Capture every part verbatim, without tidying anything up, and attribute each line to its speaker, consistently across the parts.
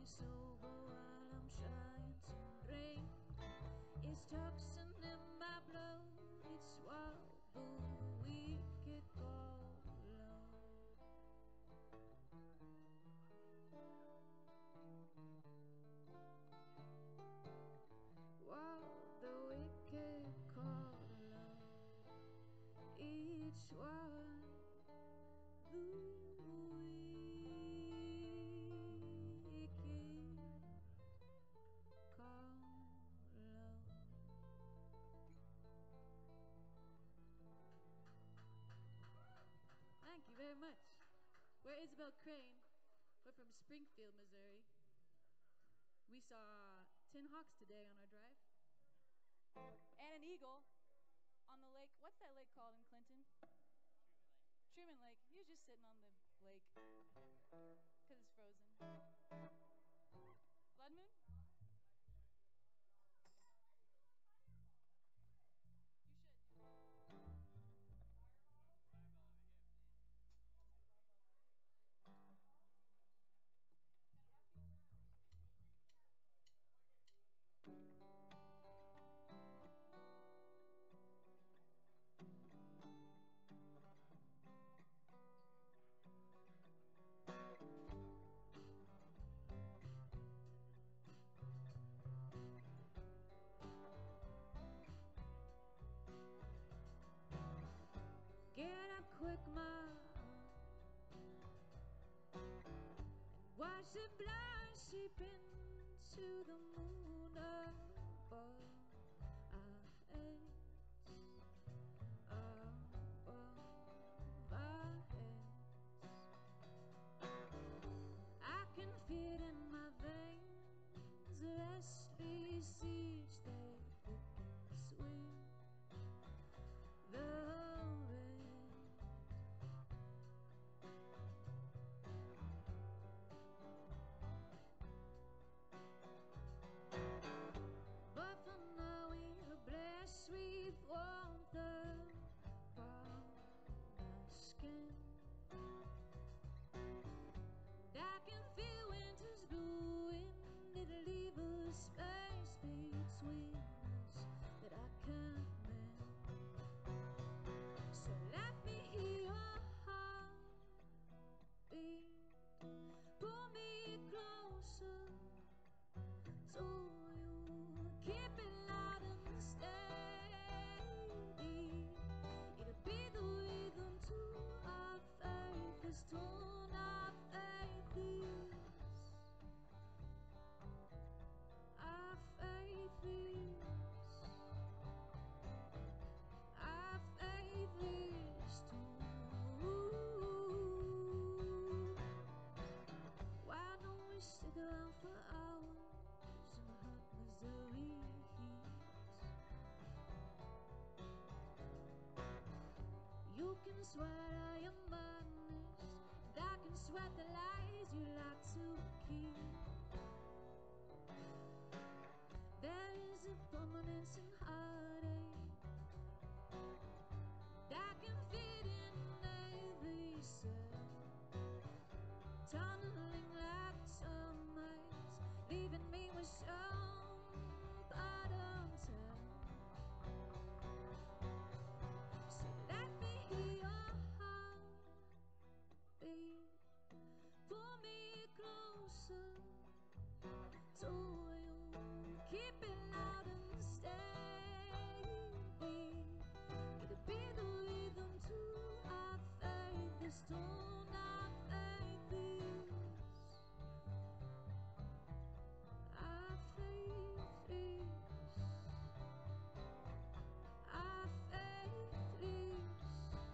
Speaker 1: me sober while I'm trying to drink. It's toxin in my blood, it's what the wicked call love. What the wicked call love. It's what the wicked call love. Thank you very much. We're Izabel Crane. We're from Springfield, Missouri. We saw Tin Hawks today on our drive. And an eagle on the lake. What's that lake called in Clinton? Truman Lake. Truman Lake. He was just sitting on the lake because it's frozen. Blood moon? You should. Yeah. Get up quick, Ma, and watch the blind sheep into the moon above our heads, above our heads. I can feel it in my veins, the restless seeds they thick and sweet. The sweet warmth upon my skin, and I can feel winter's blue wind. It'll leave a space between us that I can't mend. So let me hear your heartbeat, pull me closer to you, keep it loud and steady. This tone of faith is, our faith is, our faith is too. Why don't we stick around for hours in hot Missouri heat? You can sweat out your mind, I can sweat the lies you like to keep. There is a permanence in heartache, and I can fit in every cell, tunneling like termites, leaving me with some bottom tell. So let me hear your heartbeat, pull me closer to you, keep it loud and steady. It'll be the rhythm to our faith, this tone our faith is, our faith is, our faith is,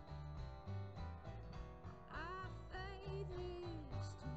Speaker 1: our faith is too.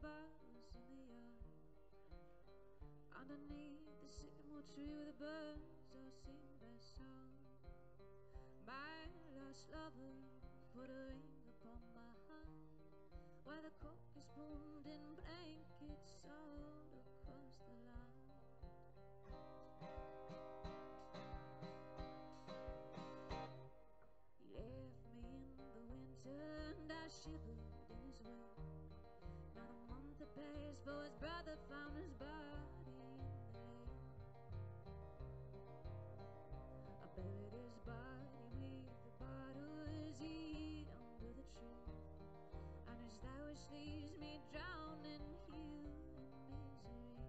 Speaker 1: bus in the yard. Underneath the sycamore tree where the birds all sing their song. My lost lover put a ring upon my heart, while the crocus bloomed in blankets all across the line. He left me in the winter and I shivered in his wake. Not a month had passed before his brother found his body in the lake. I buried his body with the bottles he'd under the tree, and his flowers leaves me drowning here in misery.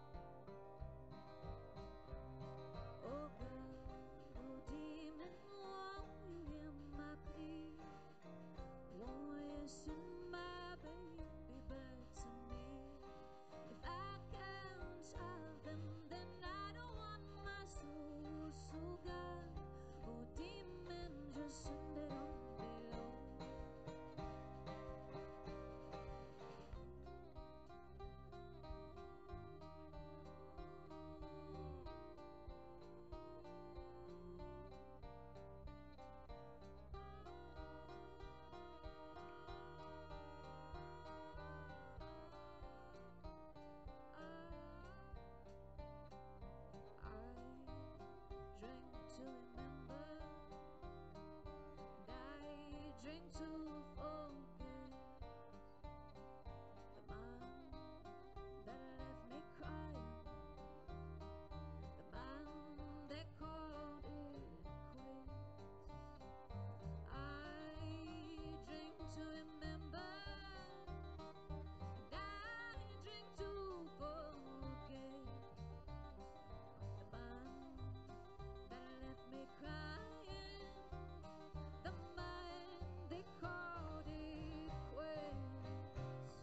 Speaker 1: Oh God, oh demon, won't you hear my plea? Won't you send my baby back to me? If I can't have him, then I don't want my soul. So God, oh demon, just send it on below. I drink to remember, and I drink to forget the man that left me crying, the man that called it quits. I drink to remember, and I drink to forget the man that left me crying, the man they called it quits.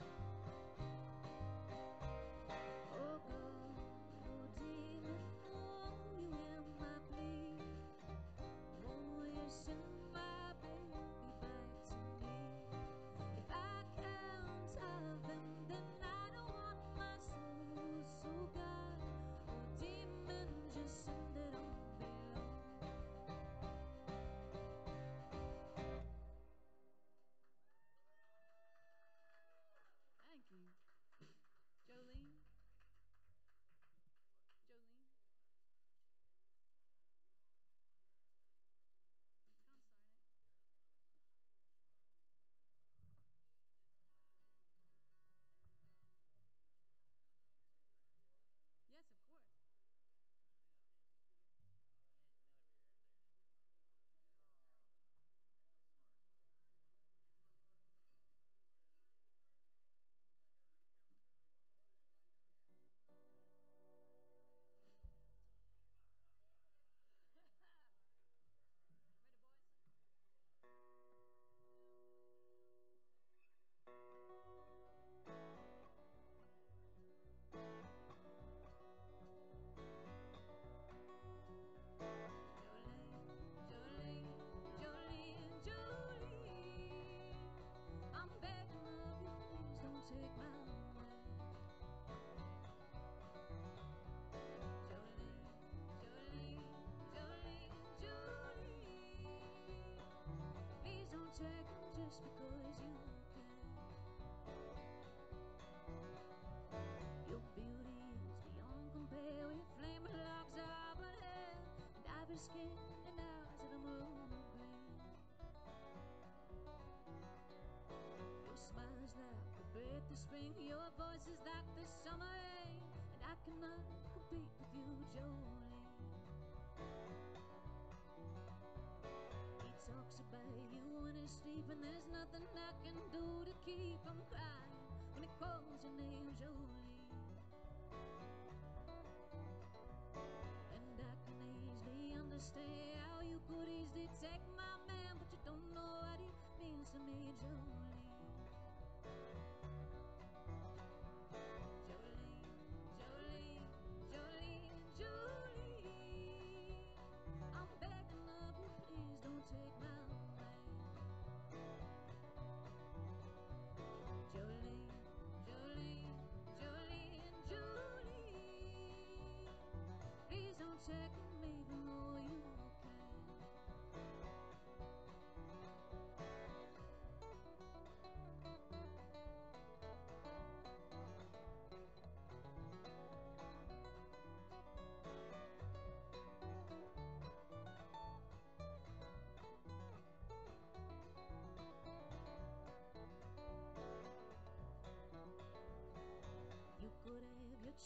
Speaker 1: Oh God, oh demon, won't you hear my plea? Won't you send my baby back to me? If I can't have him, then I don't want my soul. So God, oh demon, just send it on below. Thank you. Jolene? Jolene? Come, Sergeant. Yes, of course. Ready, boys? Jolene, Jolene, Jolene, Jolene, I'm begging of you, please don't take my way. Jolene, Jolene, Jolene, Jolene, please don't take him just because you can. Your beauty is beyond compare with flaming locks of auburn hair and ivory skin and eyes of a moon green. Your smile is like the breath of spring, your voice is like the summer rain, and I cannot compete with you, Jolene. He talks about you in his sleep, and there's nothing I can do to keep him crying when he calls your name, Jolene. And I can easily understand how you could easily take my man, but you don't know what he means to me, Jolene. Jolene, Jolene, Jolene, Jolene, I'm begging of you, please don't take my man. Jolene, Jolene,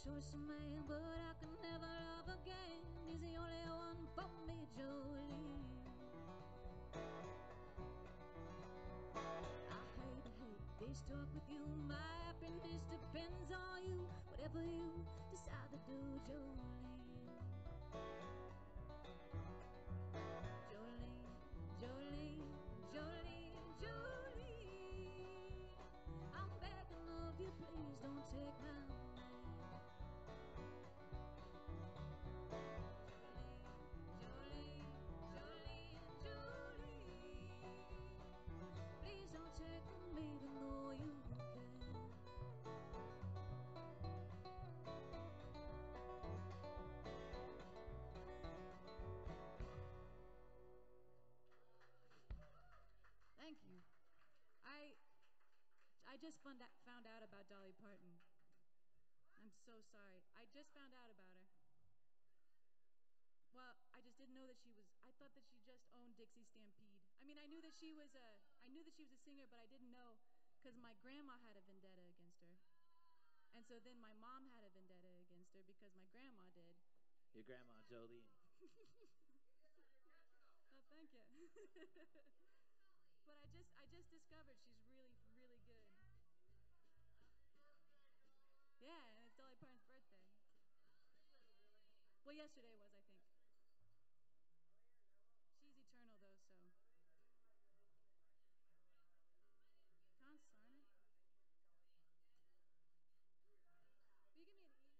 Speaker 1: choice man, but I can never love again. He's the only one for me, Jolene. I hate to hate to be stuck with you. My happiness depends on you. Whatever you decide to do, Jolene. Jolene, Jolene, Jolene, Jolene. I'm begging of you, please don't take my man. Jolene, Jolene, Jolene, Jolene. Please don't take me even though you can. Thank you. I I just found out, found out about Dolly Parton. I'm so sorry. I just found out about her. Well, I just didn't know that she was. I thought that she just owned Dixie Stampede. I mean, I knew that she was a. I knew that she was a singer, but I didn't know because my grandma had a vendetta against her, and so then my mom had a vendetta against her because my grandma did.
Speaker 2: Your grandma, Jolene.
Speaker 1: Oh, thank you. But I just, I just discovered she's really, really good. Yeah, and it's Dolly Parton's birthday. Well, yesterday was, I think. She's eternal, though, so. Consarn it. Will you give me an E?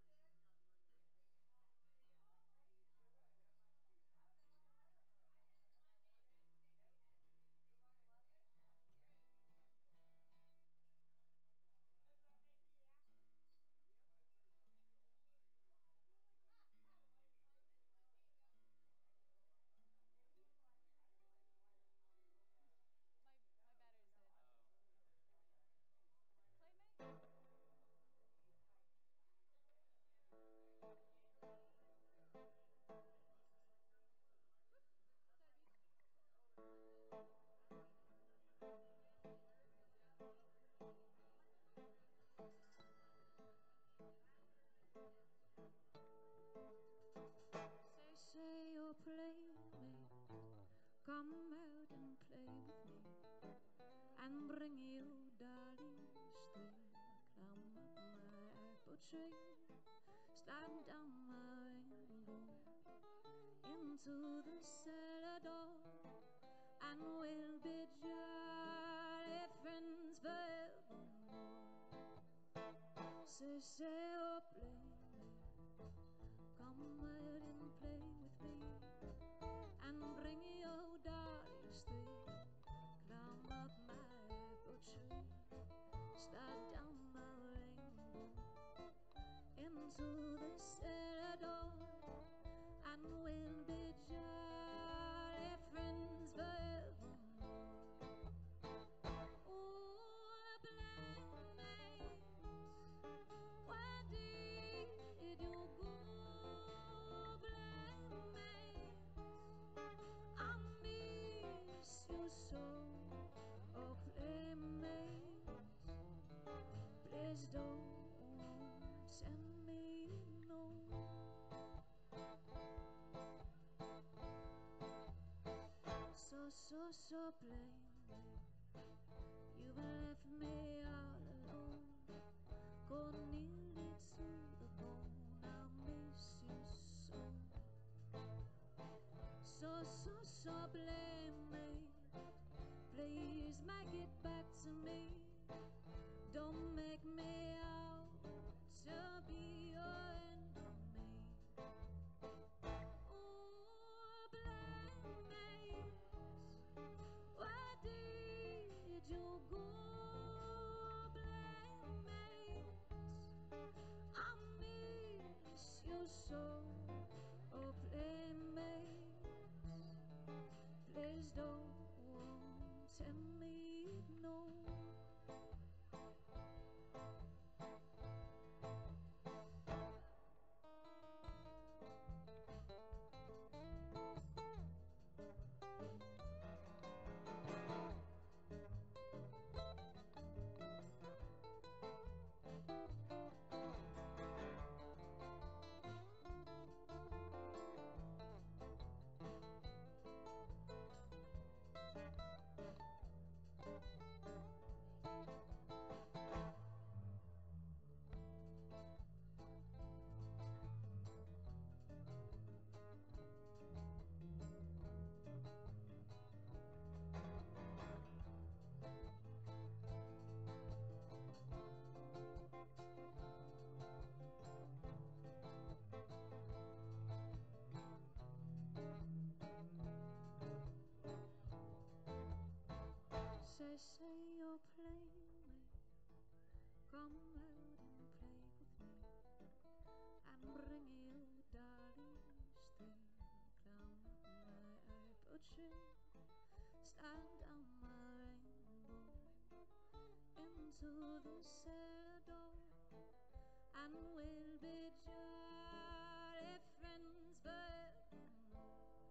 Speaker 1: My, my battery's dead. Playmate? Say, say you're playmate, come out and play with me, and bring you darlings three. Climb up my apple tree, slide down my rainbow into the cellar door, and we'll be jolly friends forevermore. Say, say, oh playmate, come out and play with me, and bring your darlings three. Climb up my apple tree, slide down my rainbow into the cellar door, and we'll be jolly friends forevermore. Oh, playmates, where did you go, playmates? I miss you so, oh playmates. Please don't send me no. So, so, so plainly, you've left me all alone, cold nearly to the bone. I miss you so. So, so, so plainly, please make it back to me. Don't make me out to be your enemy. Oh, playmates, where come out and play with me and bring you dollies through. Climb up my apple tree, stand on my rainbow into the cellar door, and we'll be jolly friends forevermore.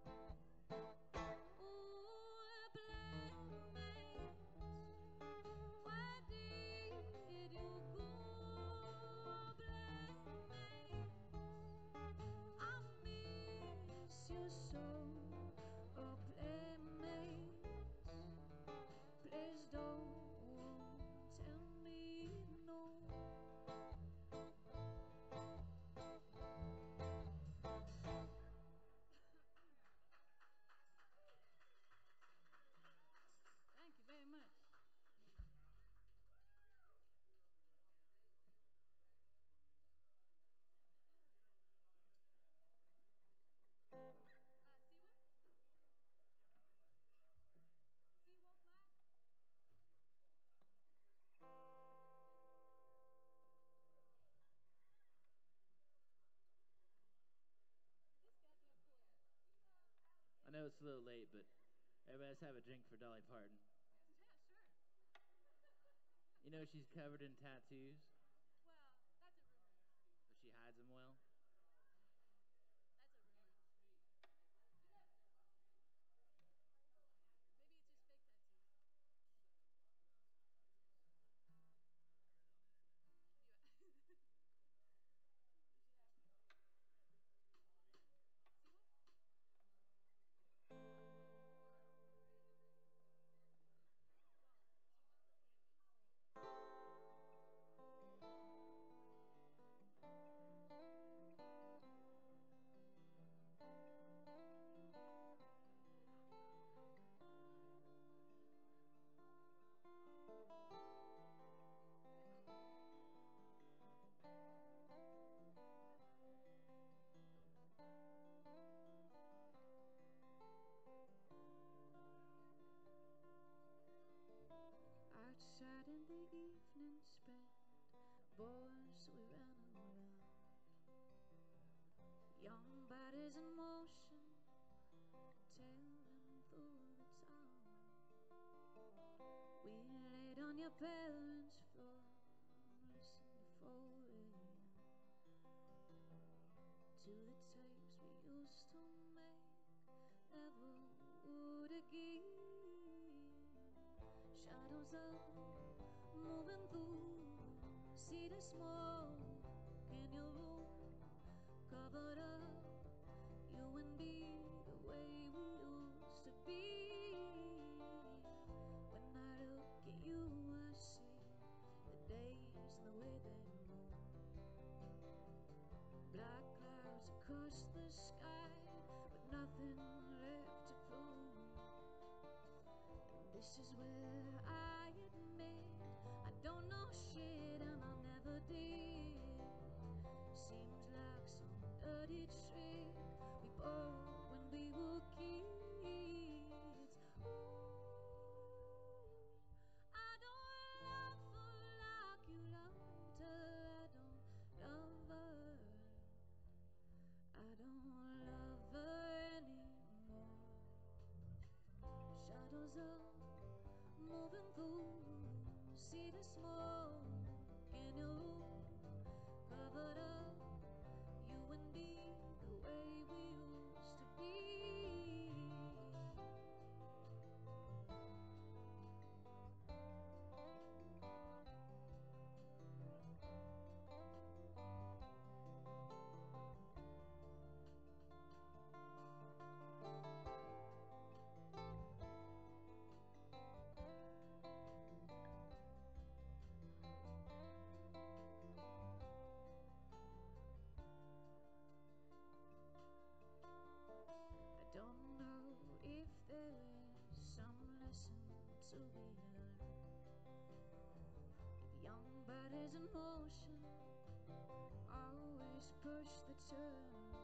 Speaker 1: Ooh, playmates, where did you go? Playmates, I miss you so. Oh, playmates, please don't tell me no. Thank you very much. Uh, Seawolf? Seawolf Max? This goddamn boy.
Speaker 2: I know it's a little late, but everybody let's have a drink for Dolly Parton.
Speaker 1: Yeah, sure.
Speaker 2: You know she's covered in tattoos,
Speaker 1: Well, that's a rumor.
Speaker 2: but she hides them well.
Speaker 1: That's a rumor. Maybe it's just fake tattoos. You, you should have. Seawolf? Outside in the evening spent, boys we ran around, young bodies in motion, tailing through the town. We laid on your parents' floor, listened to four a.m. to the tapes we used to make, never would again. Shadows up, moving through, see the smoke in your room, covered up, you and me, the way we used to be. When I look at you, I see the days and the way they move. Black clouds across the sky, but nothing left to prove. This is where I admit I don't know shit and I never did. Seems like some dirty trick we bought when we were kids. Ooh, I don't love her like you loved her. I don't love her. I don't love her anymore. Shadows up, moving through, see the smoke in your room, covered up, you and me, the way we used to be. I don't know if there is some lesson to be learned. If young bodies in motion always push the turn.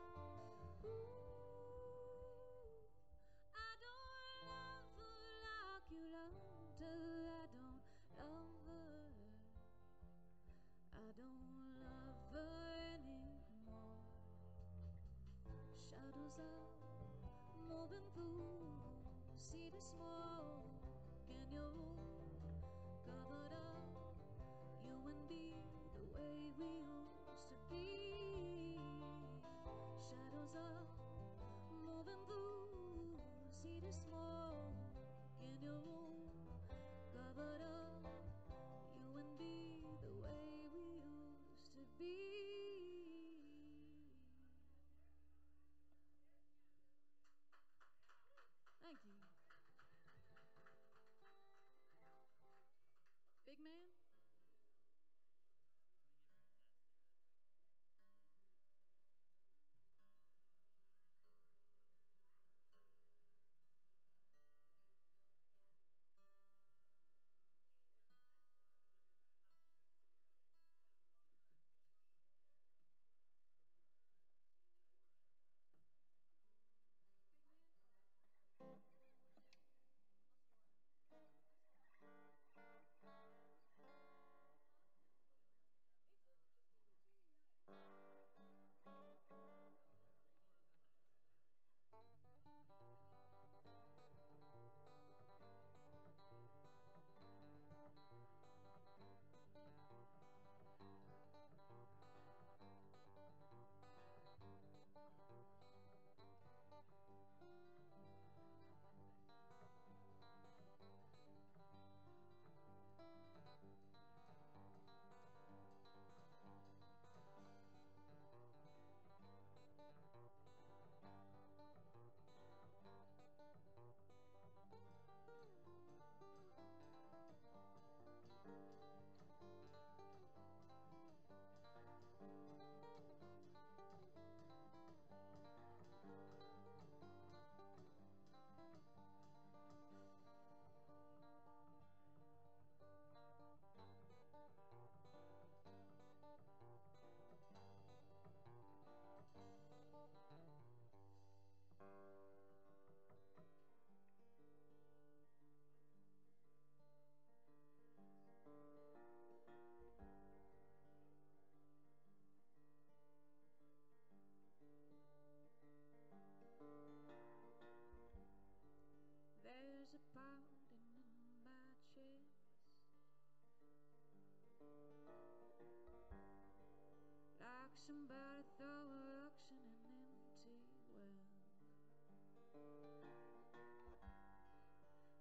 Speaker 1: Ooh, I don't love her like you loved her. I don't love her.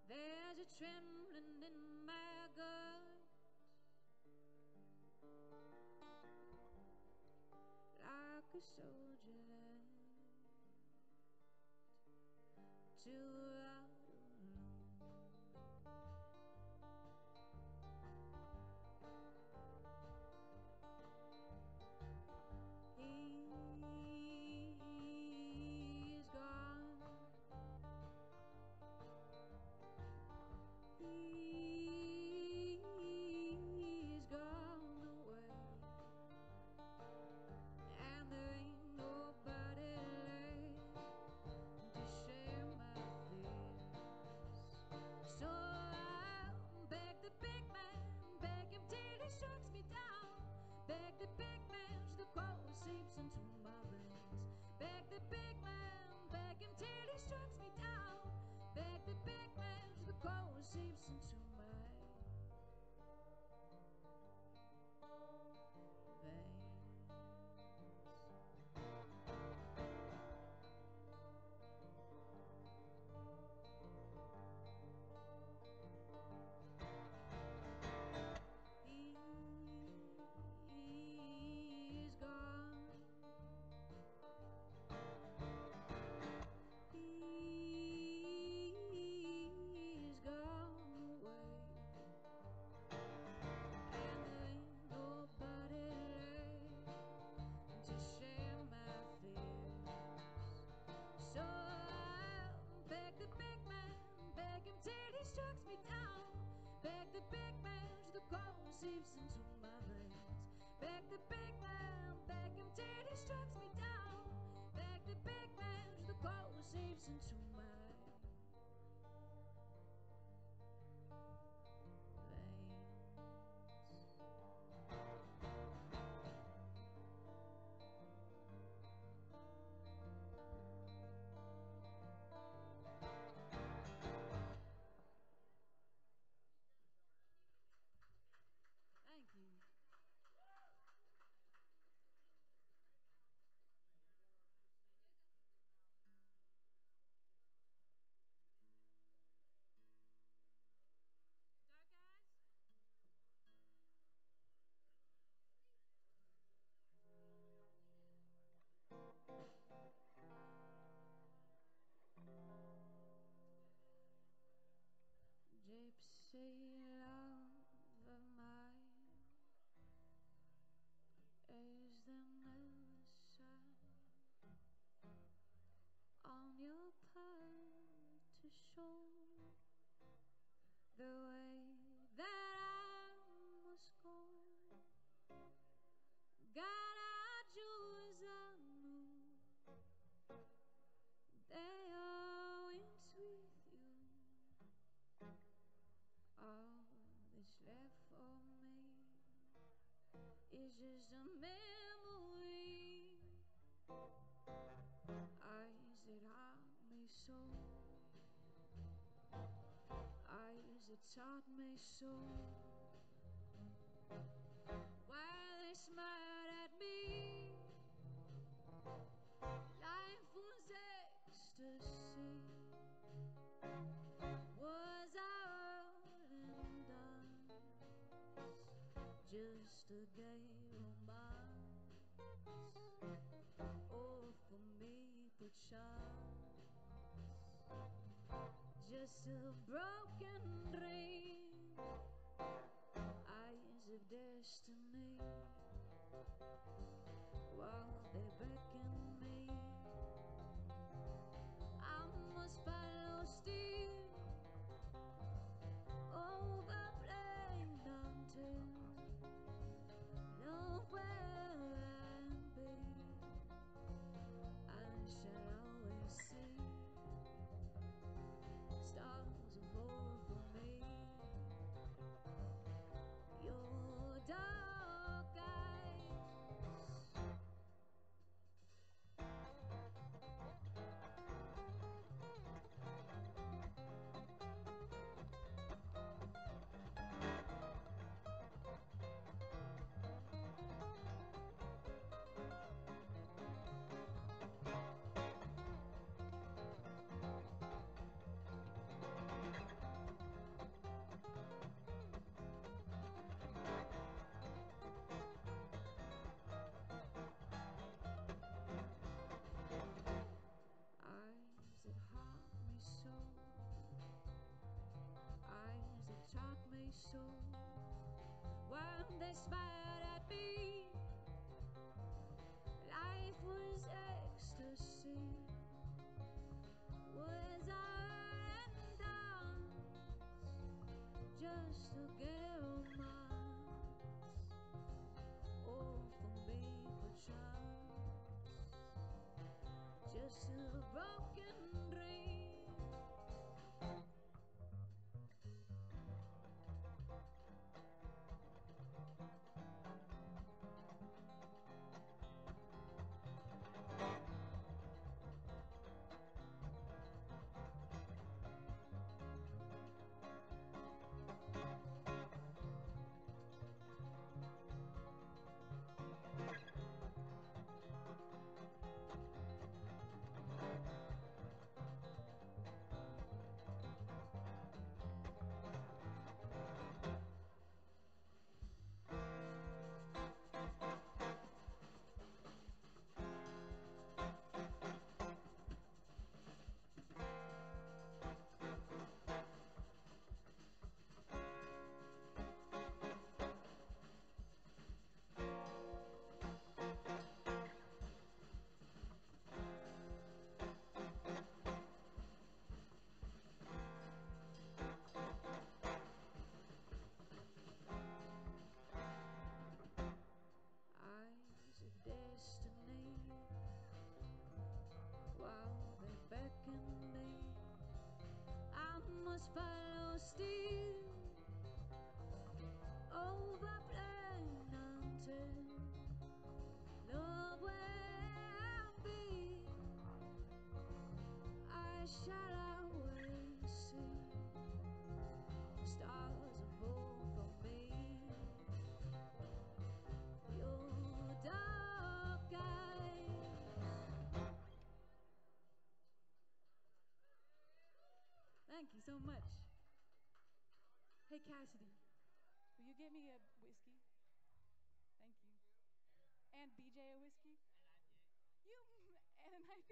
Speaker 1: There's a trembling in my guts, like a soldier left to out alone. He is gone. He is gone away, and there ain't nobody left to share my fears. So I'll beg the big man, beg him till he strikes me down. Beg the big man, the cold seeps into my veins. Beg the big man, beg him till he strikes me down. Beg the big man, the cold seeps into my veins. He is gone. He is gone away, and there ain't nobody left to share my fears. So I'll beg the big man, beg him till he strikes me down. Beg the big man, the cold seeps into my veins. Beg the big man, beg him till he strikes me down. Beg the big man, the cold seeps into my veins. Thank you. Dark eyes? Gypsy love of mine, is there no sign on your part to show the way that I must go? God, I choose I know they are wings with you. All that's left for me is just a memory. Eyes that haunt me so, eyes that taught me so, while they smiled at me. Life was ecstasy. Was our world and done just a gay romance, or for me perchance just a broken dream? Eyes of destiny, while they beckon me, I must follow still over plain mountain, know where I'll be. I shall always see stars of gold for me. while they smiled at me. Life was ecstasy, was art and dance, just a game of minds, all for me perchance, just a broken dream. Eyes of destiny, while they beckon me, I must follow still, over plain until love will be. I shall always see stars above from me. Your dark eyes. Thank you so much. Hey Cassidy, will you get me a whiskey? Thank you. And B J a whiskey? You and an I P A.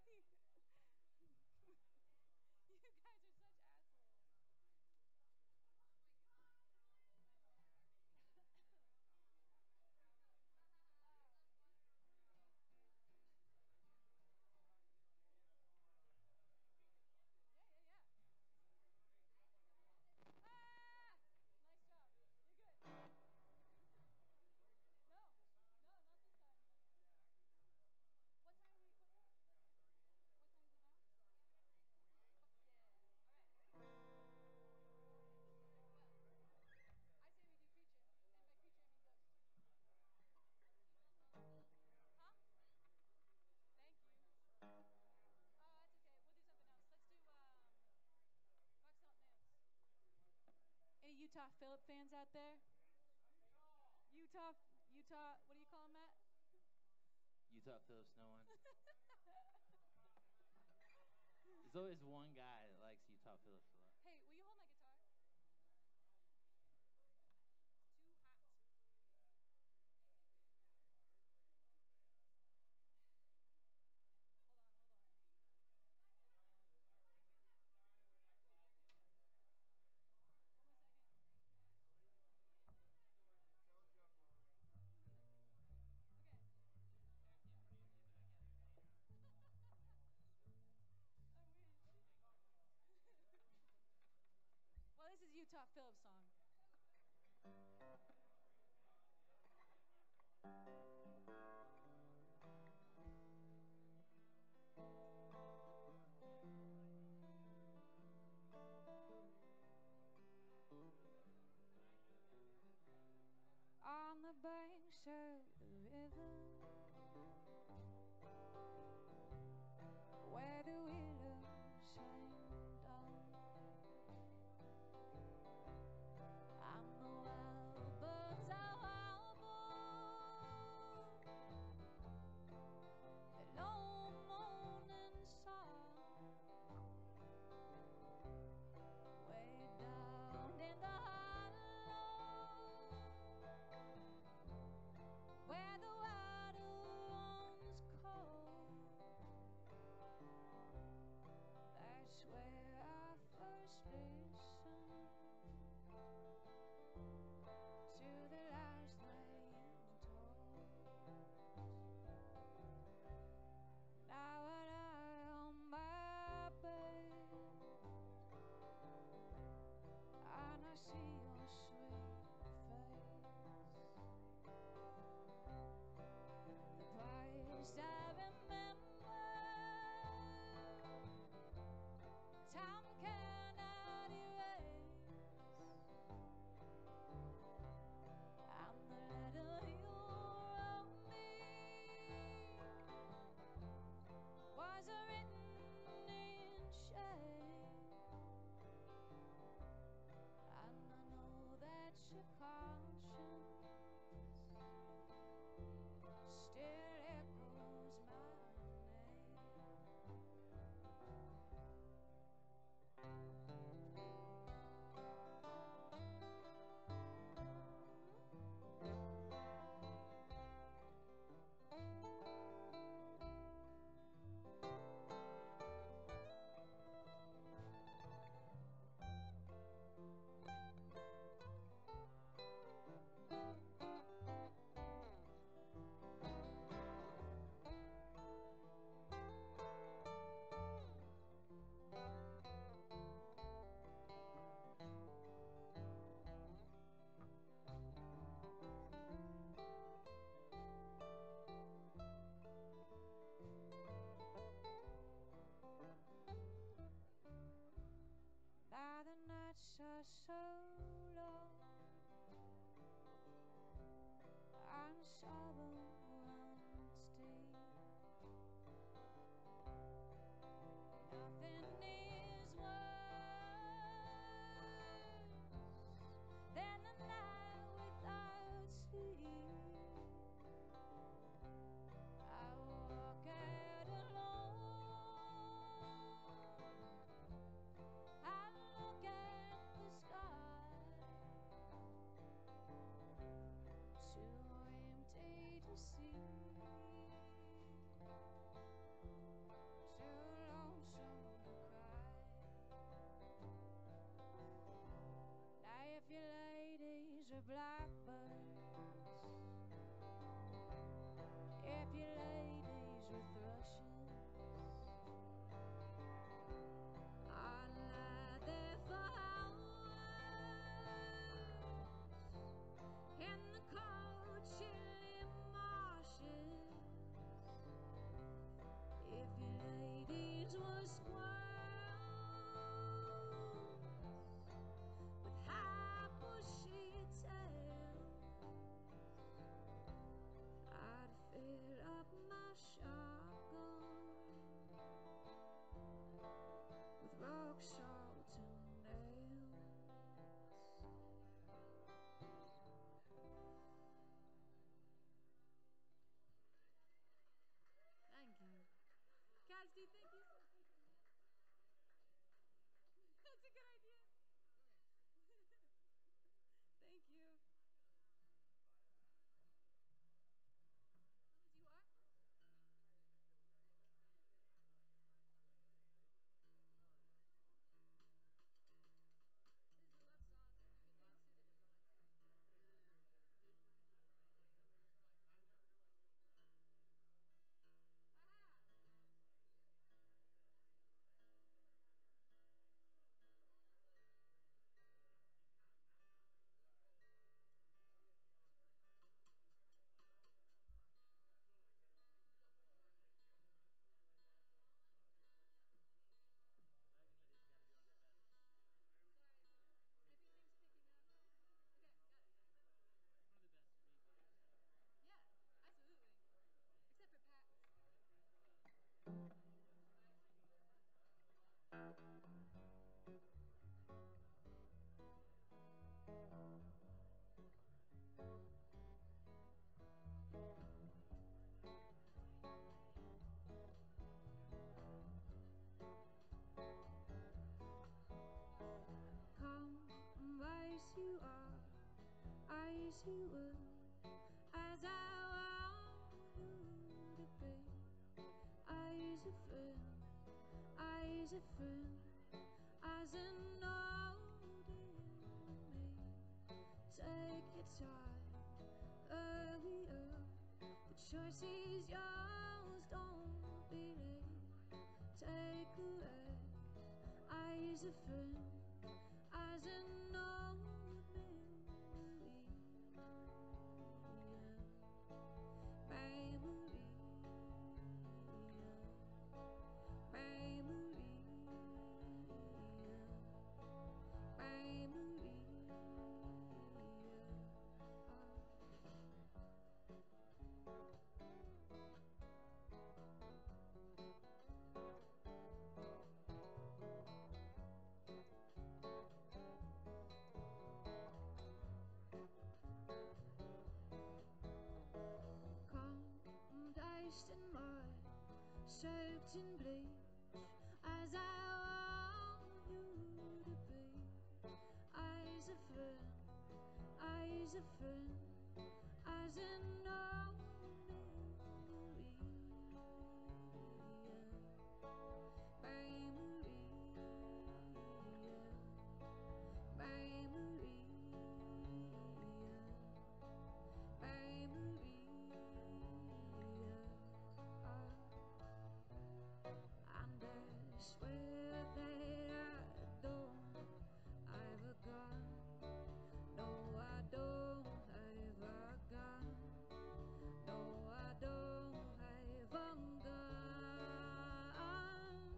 Speaker 1: You guys are such assholes. Yeah, yeah, yeah. Ah! Nice job. You're good. No, no, not this time. What time do we close? What time is it now? Yeah. All right. Well, I say we do creature, and by creature I mean ghost. Huh? Thank you. Oh, that's okay. We'll do something else. Let's do um, rock something else. Any Utah Phillip fans out there? Utah, Utah. What do you call him, Matt?
Speaker 2: Utah Phillips, no one. There's always one guy that likes Utah Phillips a lot.
Speaker 1: Hey, will you hold my guitar? Too hot. Hold on, hold on. One more second. Okay. I'm weird. Well, this is Utah Phillips' song. On the banks of the river, where the willows hang down, and the wild birds are warbled, the low morning song, way down in the hollow, where as you were, as I want you to be. As a friend, as a friend, as an old enemy. Take your time, hurry up. The choice is yours, don't be late. Take a rest, as a friend, as an old memory. Memory. Memory, memory. Come, diced in mud, soaked in bleach, as I want you to be. As a friend, as a friend, as an old memory. Memory, memory, memory. And I swear that I don't have a gun. No, I don't have a gun. No, I don't have a gun.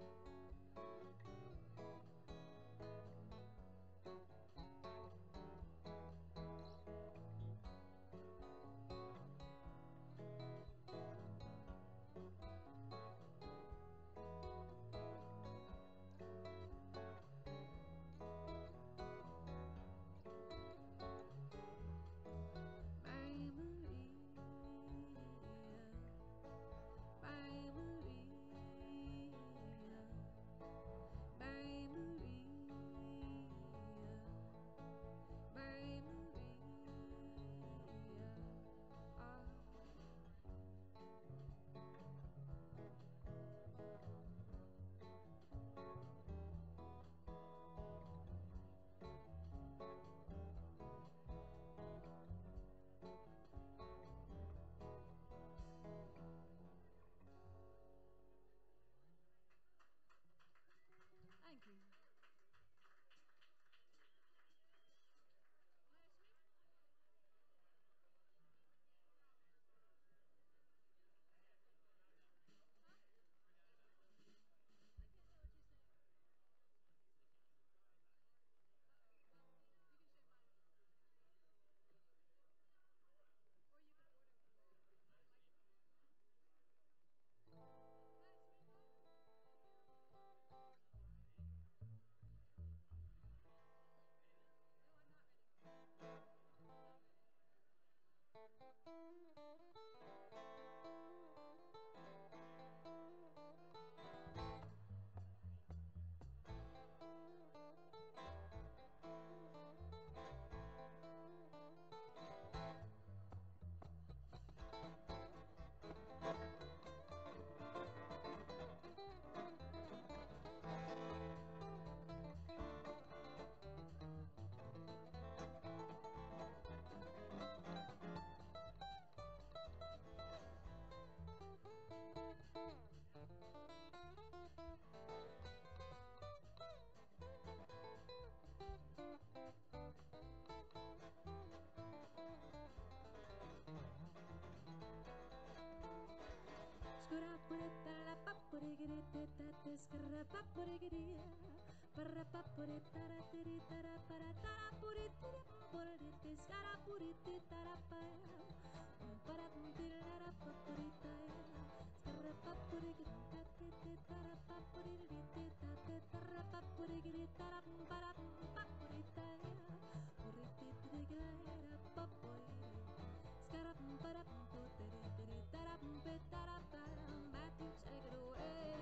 Speaker 1: Memory, memory, memory, memory. Thank you. Matthew, take it away.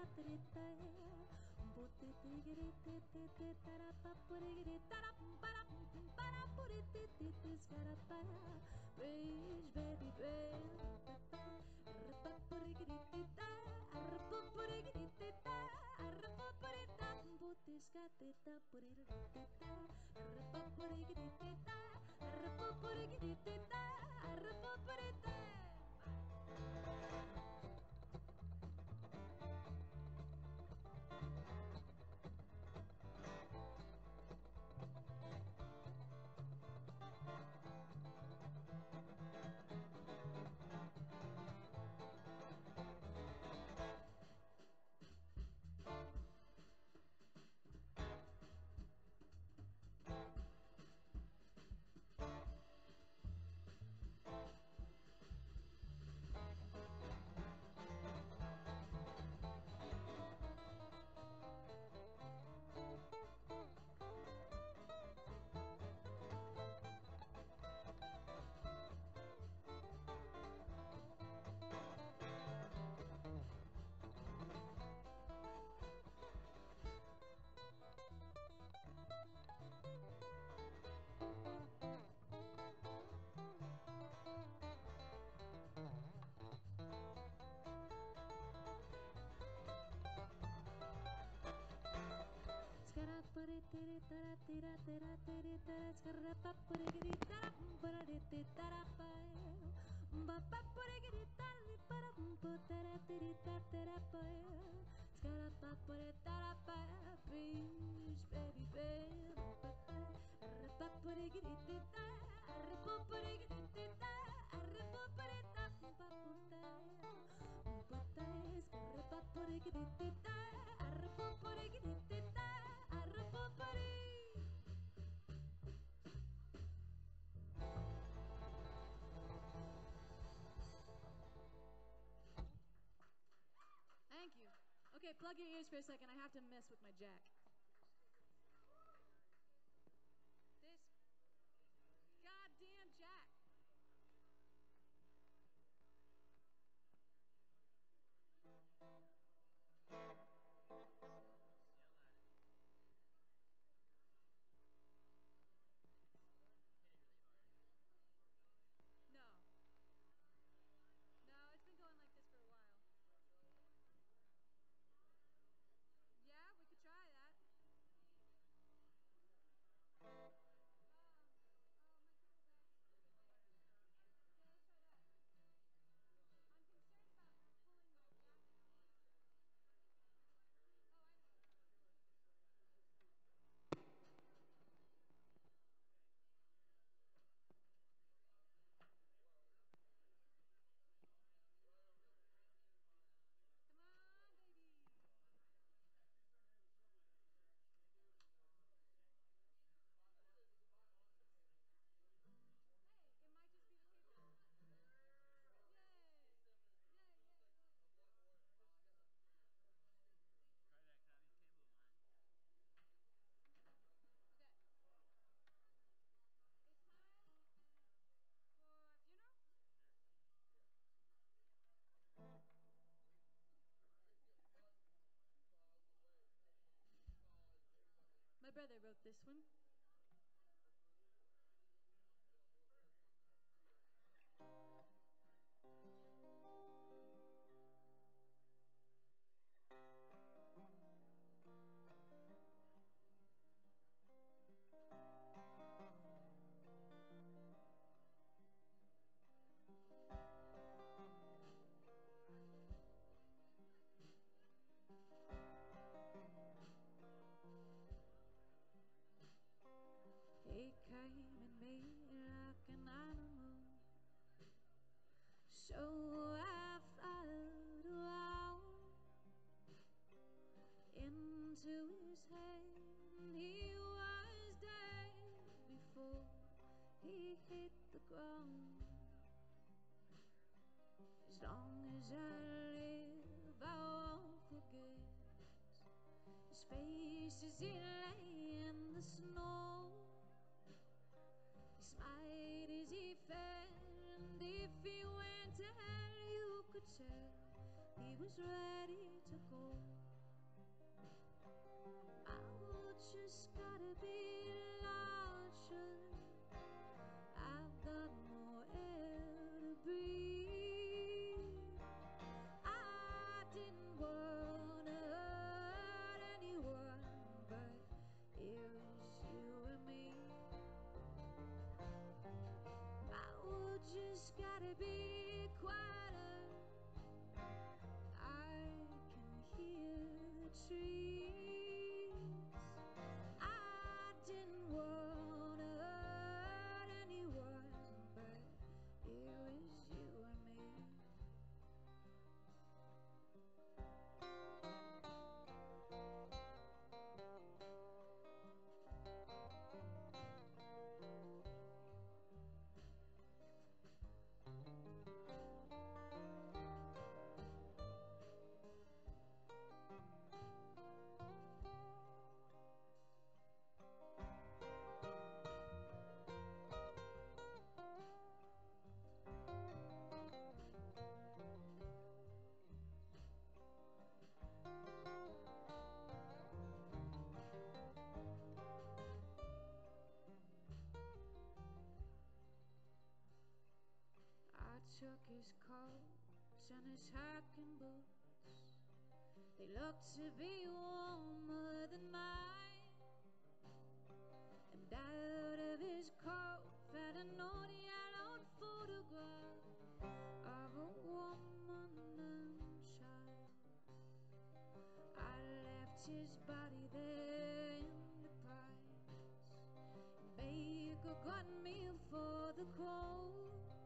Speaker 1: Thank you. Okay, plug your ears for a second. I have to mess with my jack. This goddamn jack. No. No, it's been going like this for a while. Yeah, we could try that. Come on, baby. Hey, it might just be the paper. Yay! Yay, yay,
Speaker 2: Try that coffee table of mine.
Speaker 1: okay. It's time for funeral? My brother wrote this one. He came at me like an animal, so I followed along into his hand. He was dead before he hit the ground. As long as I live, I won't forget his face as he lay in the snow. He smiled as he fell, and if he went to hell, you could tell he was ready to go. They look to be warmer than mine. And out of his coat fell an old yellowed photograph of a woman and child. I left his body there in the pines. Baker got me for the crows.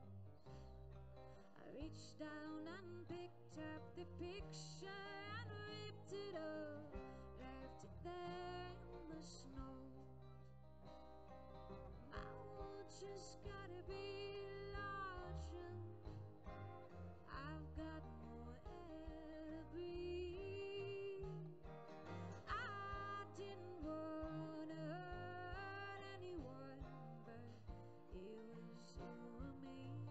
Speaker 1: I reached down and picked up the picture and ripped it up, left it there in the snow. My world just gotta be larger. I've got more air to breathe. I didn't wanna hurt anyone, but it was you and me.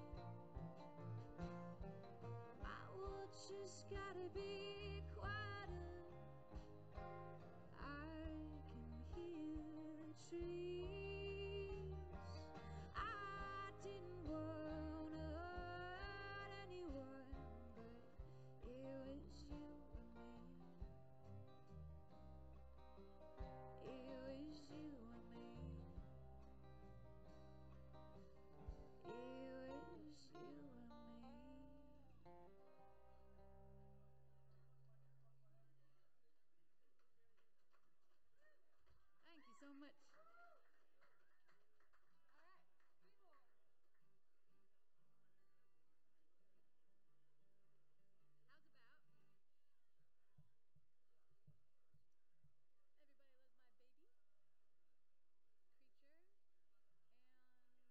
Speaker 1: My world just gotta be quieter. I can hear the trees. I didn't wanna hurt anyone, but it was you and me. It was you and me. It was you and me. Thank you so much. All right, three more. How's about Everybody Loves My Baby, Creature, and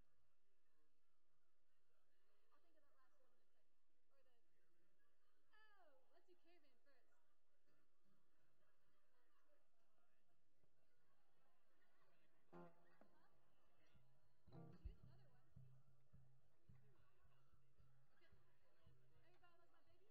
Speaker 1: I'll think of that last one in a second. Or the oh, let's do Caveman first. Choose another one. Okay. Everybody Loves My Baby.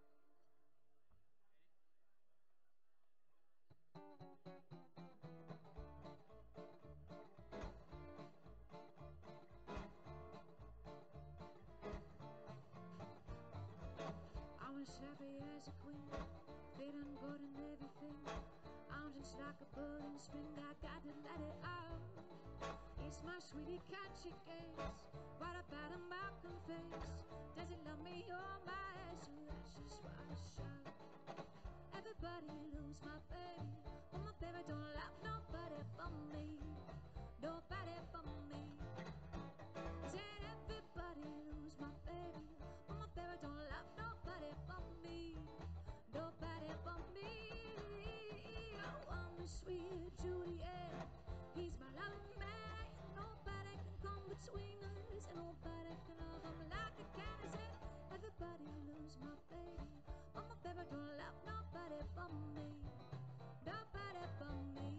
Speaker 1: I'm as happy as a queen, feeling good and everything. I'm just like a bird in spring, I got to let it out. It's my sweetie catchy gaze, right about a mountain face. Does it love me or my ass? So that's just why I shout. Everybody loves my baby, but my baby don't love nobody but me. Nobody but me. Said everybody loves my baby, but my baby don't love nobody but me. Nobody but me. Oh, I'm the sweet Juliet. He's my loving man. Nobody can come between us, and nobody can love him like I can. I said everybody loves my baby, but my baby don't love nobody but me. Nobody but me.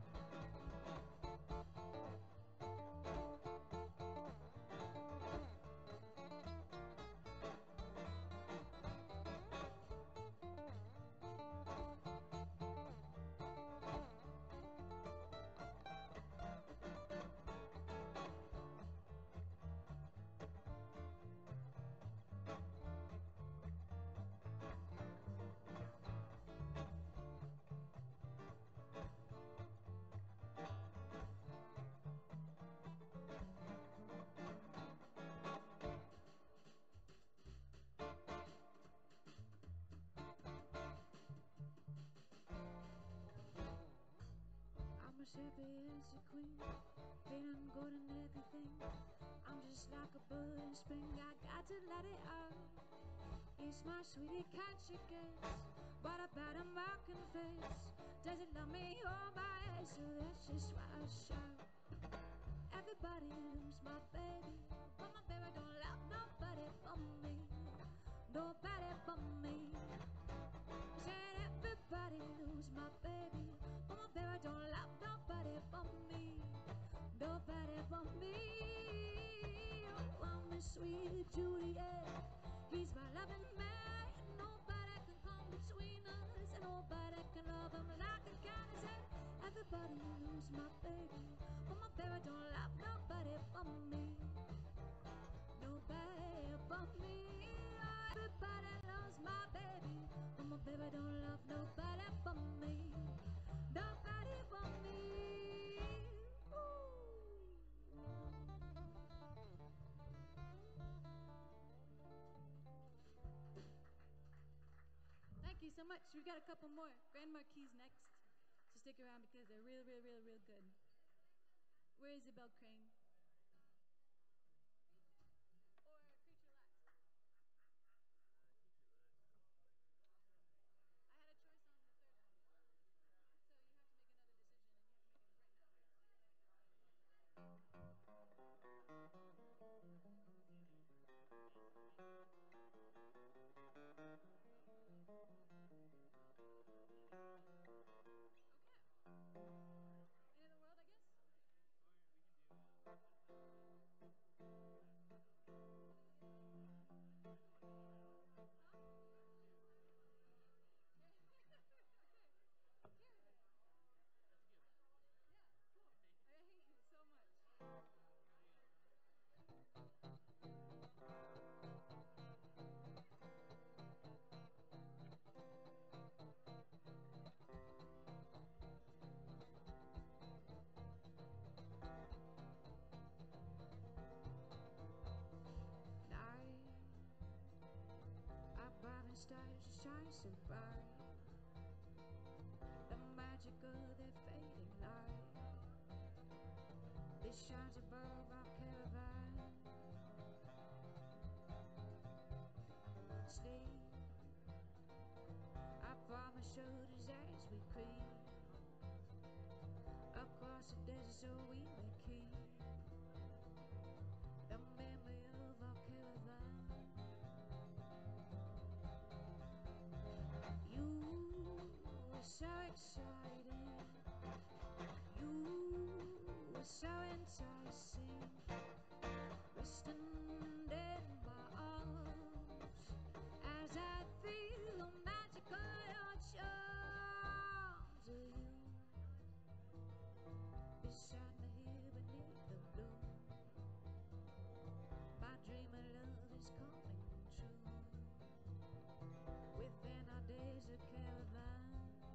Speaker 1: I'm as happy as a queen, feeling good and everything. I'm just like a bird in spring, I got to let it out. It's my sweetie catchy gaze, what about a mocking face? Does it love me or my ass? So that's just why I shout. Everybody loves my baby, but my baby don't love nobody but me. Nobody but me. Said everybody knows my baby, but my baby don't love nobody but me. Nobody but me. Oh, I'm the sweet Juliet. He's my loving man. Nobody can come between us, and nobody can love him like I can. I said everybody knows my baby, but my baby don't love nobody but me. Nobody but me. Oh, everybody loves my baby, but my baby don't love nobody but me. Nobody but me. Ooh. Thank you so much. We've got a couple more. Grand Marquis next. So stick around because they're real, real, real, real good. Where is Izabel Crane? Or Creature Last? I had a choice on the third one. So you have to make another decision and you have to make it right now. Okay. End of the world, I guess? Huh? Okay. Here then. Yeah, cool. I hate you so much. Night, our bobbing stars shine so bright. The magic of their fading light, it shines above our caravan. Sleep upon my shoulders as we creep across the desert so we may keep the memory of our caravan. You were so exciting, you were so enticing. We stand in my arms as I feel the magical charms of you beside me here beneath the blue. My dream of love is coming true within our desert caravan.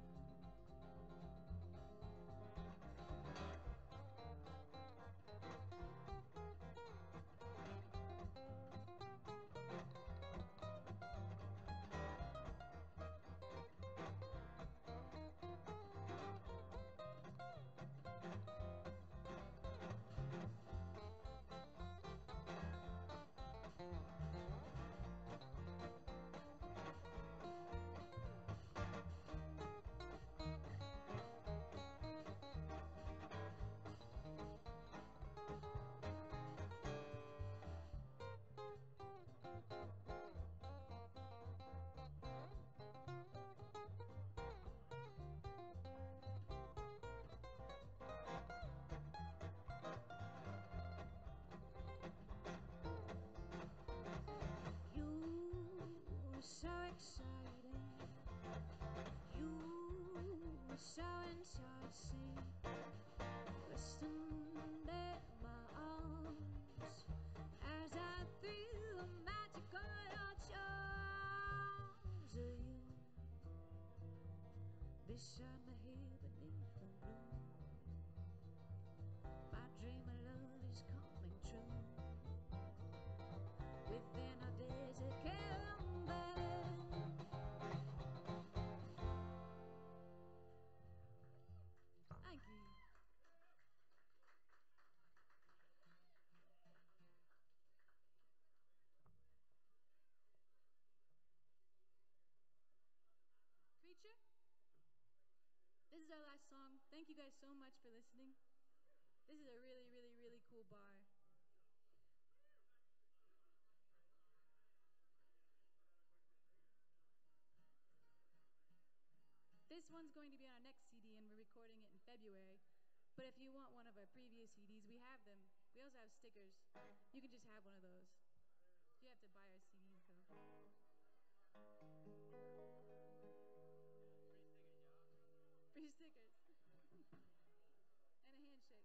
Speaker 1: So exciting, you were so enticing. Listen in my arms as I feel the magical charms of you beside me here beneath the blue. My dream of love is coming true within a desert caravan. Thank you. Creature, this is our last song. Thank you guys so much for listening. This is a really, really, really cool bar. This one's going to be on our next C D, and we're recording it in February. But if you want one of our previous C Ds, we have them. We also have stickers. You can just have one of those. You have to buy our C Ds, though. Free stickers. And a handshake.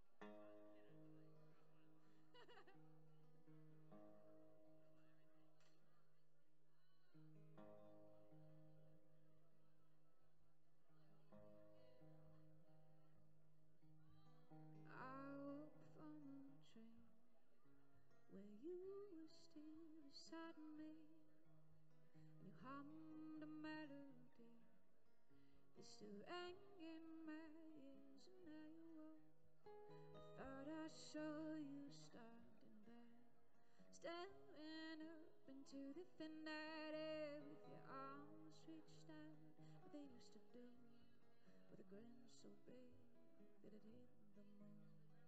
Speaker 1: to ring in my ears, and now you walk. I thought I saw you standing there, staring up into the thin night air with your arms reached out, but they used to do, with a grin so big that it hit the moon.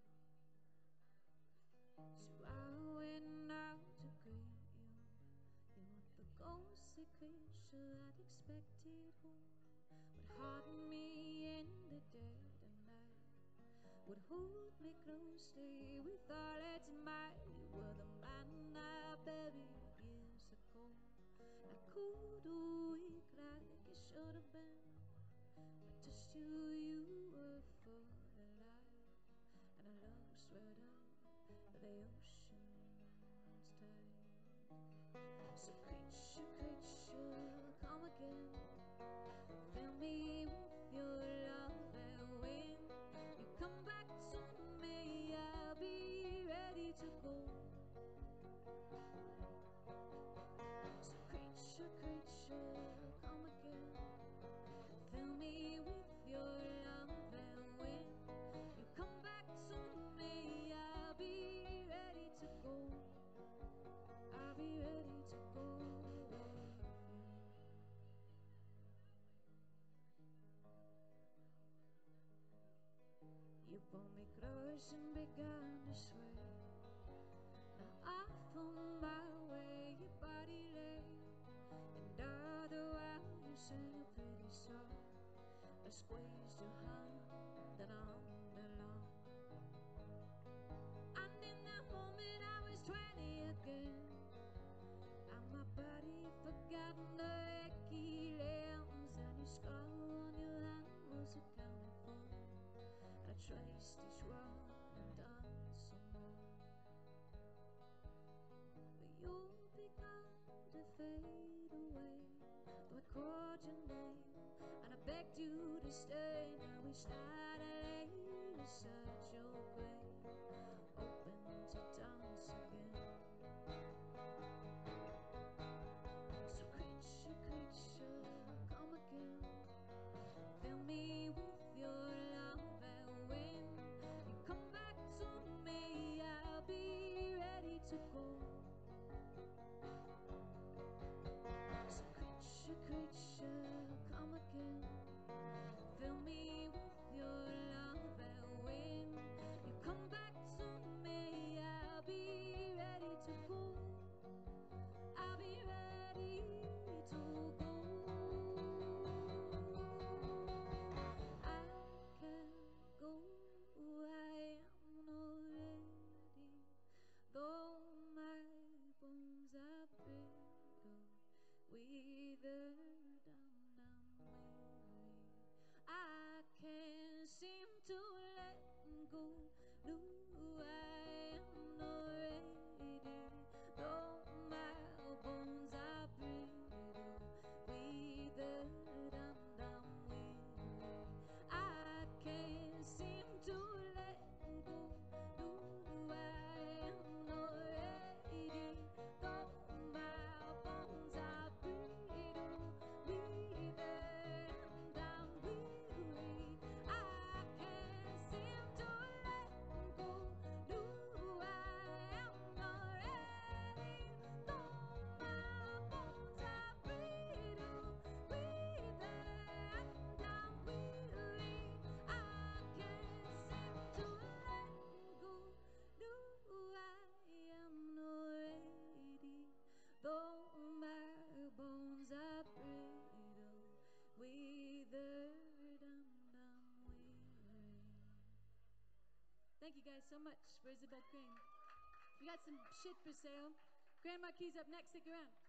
Speaker 1: So I went out to greet you. You weren't the ghostly creature I'd expected who would haunt me in the dead of night, would hold me closely with all its might. You were the man I buried years ago. I could weak like it should have been. I touched you, you were full of life, and I lost right up the ocean's tide. So creature, creature, come again. Fill me with your love, and when you come back to me, I'll be ready to go. So creature, creature, come again. Fill me with your love, and when you come back to me, I'll be ready to go. I'll be ready to go with you. You pulled me close and began to sway. Now I found my way, your body lay, and all the while you sang a pretty song. I squeezed your hand and on along, and in that moment I was twenty again. And my body forgot the achy limbs, and your scar on your hand was accounted for. And I traced each one and done some more. But you began to fade away, though I called your name and I begged you to stay. Now we start a lay beside your grave, open to dance again. So creature, creature, come again. Fill me with your love, and when you come back to me, I'll be ready to go. So creature, creature, come again. Fill me with your love, and when you come back to me, I'll be ready to go. I'll be ready to go. I can't go, I am not ready, though my bones are brittle, withered and I'm weary. I can't seem to let go. No, I am not ready, though my bones are brittle, withered and I'm weary. I can't seem to let go. No, I am not ready, though my bones are brittle, withered and I'm weary. I can't seem to let go. No, I am not ready, though my bones are brittle, withered and I'm weary. I can't seem to let go. No, I am not ready, though my bones are brittle, withered and I'm weary. Thank you guys so much for Izabel Crane. We got some shit for sale. Grand Marquis up next, stick around.